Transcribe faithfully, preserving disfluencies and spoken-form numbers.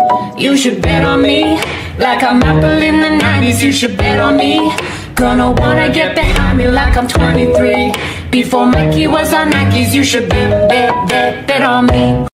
You should bet on me. Like I'm Apple in the nineties, you should bet on me. Gonna wanna get behind me like I'm twenty-three. Before Mikey was on Nikes, you should bet, bet, bet, bet on me.